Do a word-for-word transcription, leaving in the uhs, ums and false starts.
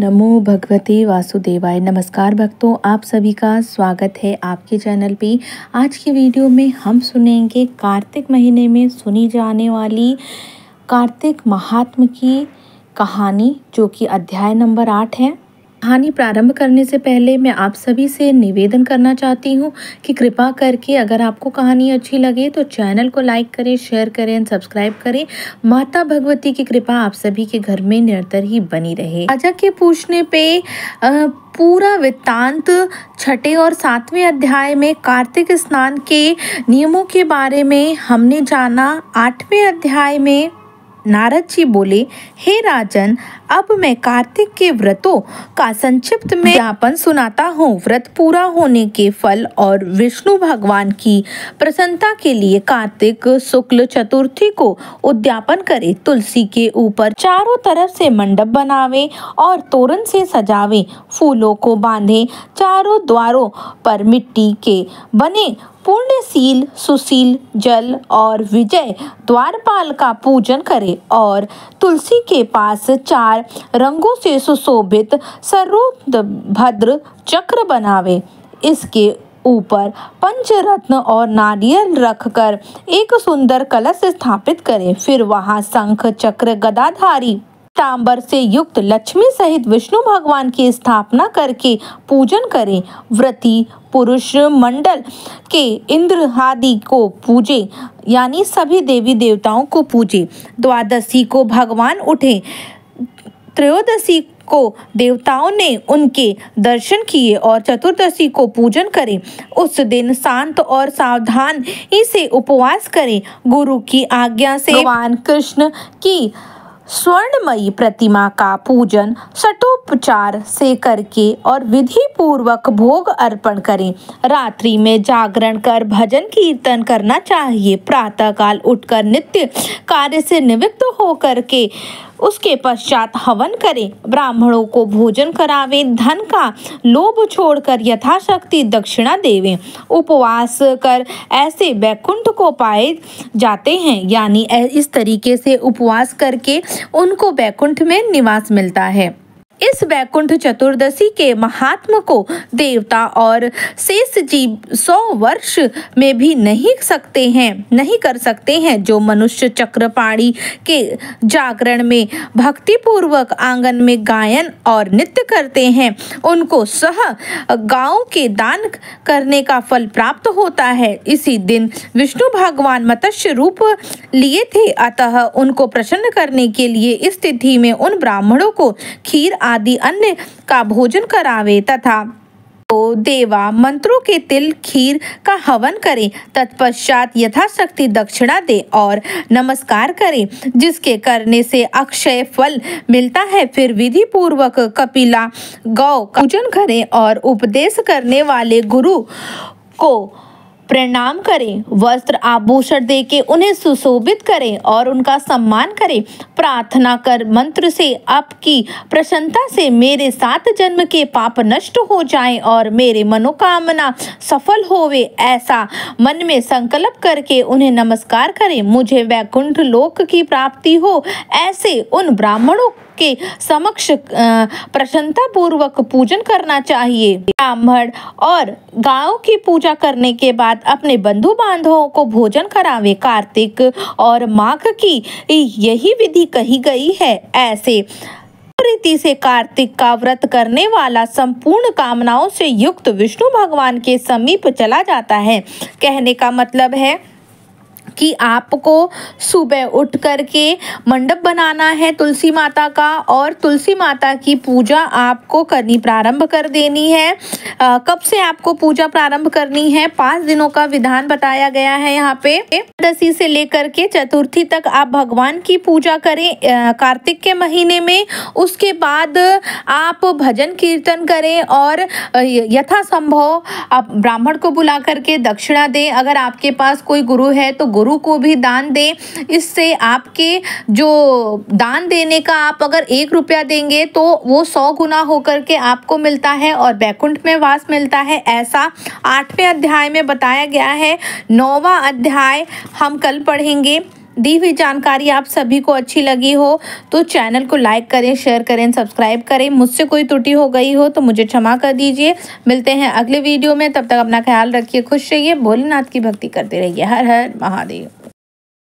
नमो भगवते वासुदेवाय। नमस्कार भक्तों, आप सभी का स्वागत है आपके चैनल पे। आज की वीडियो में हम सुनेंगे कार्तिक महीने में सुनी जाने वाली कार्तिक महात्म की कहानी, जो कि अध्याय नंबर आठ है। कहानी प्रारंभ करने से पहले मैं आप सभी से निवेदन करना चाहती हूँ कि कृपा करके अगर आपको कहानी अच्छी लगे तो चैनल को लाइक करें, शेयर करें और सब्सक्राइब करें। माता भगवती की कृपा आप सभी के घर में निरंतर ही बनी रहे। राजा के पूछने पे पूरा वृत्तांत छठे और सातवें अध्याय में कार्तिक स्नान के नियमों के बारे में हमने जाना। आठवें अध्याय में नारद जी बोले, हे राजन, अब मैं कार्तिक के व्रतों का संक्षिप्त में ज्ञापन सुनाता हूँ। व्रत पूरा होने के फल और विष्णु भगवान की प्रसन्नता के लिए कार्तिक शुक्ल चतुर्थी को उद्यापन करे। तुलसी के ऊपर चारों तरफ से मंडप बनावे और तोरण से सजावे। फूलों को बांधे। चारों द्वारों पर मिट्टी के बने पुण्यशील सुशील जल और विजय द्वारपाल का पूजन करे और तुलसी के पास चार रंगों से सुशोभित सर्वभद्र चक्र बनावे। इसके ऊपर पंचरत्न और नारियल रखकर एक सुंदर कलश स्थापित करे। फिर वहां शंख चक्र गदाधारी तांबर से युक्त लक्ष्मी सहित विष्णु भगवान की स्थापना करके पूजन करें। व्रती पुरुष मंडल के इंद्र आदि को पूजे, यानी सभी देवी देवताओं को पूजे। द्वादशी को भगवान उठे। त्रयोदशी को देवताओं ने उनके दर्शन किए और चतुर्दशी को पूजन करें। उस दिन शांत और सावधान इसे उपवास करें। गुरु की आज्ञा से भगवान कृष्ण की स्वर्णमयी प्रतिमा का पूजन षटोपचार से करके और विधि पूर्वक भोग अर्पण करें। रात्रि में जागरण कर भजन कीर्तन करना चाहिए। प्रातःकाल उठकर नित्य कार्य से निवृत्त होकर के उसके पश्चात हवन करें। ब्राह्मणों को भोजन करावे। धन का लोभ छोड़कर यथाशक्ति दक्षिणा देवें। उपवास कर ऐसे वैकुंठ को पाए जाते हैं, यानी इस तरीके से उपवास करके उनको वैकुंठ में निवास मिलता है। इस वैकुंठ चतुर्दशी के महात्म को देवता और शेष जीव सौ वर्ष में भी नहीं सकते हैं नहीं कर सकते हैं। जो मनुष्य चक्रपाणी के जागरण में भक्ति पूर्वक आंगन में गायन और नृत्य करते हैं, उनको सह गांव के दान करने का फल प्राप्त होता है। इसी दिन विष्णु भगवान मत्स्य रूप लिए थे, अतः उनको प्रसन्न करने के लिए इस तिथि में उन ब्राह्मणों को खीर आदि अन्य का भोजन करावे तथा तो देवा मंत्रों के तिल खीर का हवन करें। तत्पश्चात यथाशक्ति दक्षिणा दे और नमस्कार करें, जिसके करने से अक्षय फल मिलता है। फिर विधि पूर्वक कपिला गौ का पूजन करें और उपदेश करने वाले गुरु को प्रणाम करें। वस्त्र आभूषण दे के उन्हें सुशोभित करें और उनका सम्मान करें। प्रार्थना कर मंत्र से आपकी प्रसन्नता से मेरे सात जन्म के पाप नष्ट हो जाएं और मेरे मनोकामना सफल होवे, ऐसा मन में संकल्प करके उन्हें नमस्कार करें। मुझे वैकुंठ लोक की प्राप्ति हो, ऐसे उन ब्राह्मणों के समक्ष प्रसन्नता पूर्वक पूजन करना चाहिए। ब्राह्मण और गायों की पूजा करने के बाद अपने बंधु बांधवों को भोजन करावे। कार्तिक और माघ की यही विधि कही गई है। ऐसे रीति से कार्तिक का व्रत करने वाला संपूर्ण कामनाओं से युक्त विष्णु भगवान के समीप चला जाता है। कहने का मतलब है कि आपको सुबह उठ करके मंडप बनाना है तुलसी माता का, और तुलसी माता की पूजा आपको करनी प्रारंभ कर देनी है। आ, कब से आपको पूजा प्रारंभ करनी है? पाँच दिनों का विधान बताया गया है यहाँ पे। दशी से लेकर के चतुर्थी तक आप भगवान की पूजा करें कार्तिक के महीने में। उसके बाद आप भजन कीर्तन करें और यथासंभव आप ब्राह्मण को बुला करके दक्षिणा दें। अगर आपके पास कोई गुरु है तो गुरु को भी दान दें। इससे आपके जो दान देने का आप अगर एक रुपया देंगे तो वो सौ गुना होकर के आपको मिलता है और वैकुंठ में वास मिलता है। ऐसा आठवें अध्याय में बताया गया है। नौवां अध्याय हम कल पढ़ेंगे। दी हुई जानकारी आप सभी को अच्छी लगी हो तो चैनल को लाइक करें, शेयर करें, सब्सक्राइब करें। मुझसे कोई त्रुटि हो गई हो तो मुझे क्षमा कर दीजिए। मिलते हैं अगले वीडियो में, तब तक अपना ख्याल रखिए, खुश रहिए, भोलेनाथ की भक्ति करते रहिए। हर हर महादेव।